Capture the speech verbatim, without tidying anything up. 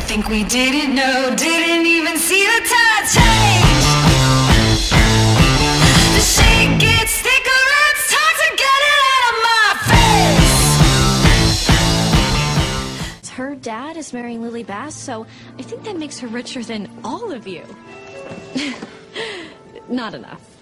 think we didn't know, didn't even see the tide change. The shit gets thicker, it's time to get it out of my face. Her dad is marrying Lily Bass, so I think that makes her richer than all of you. Not enough.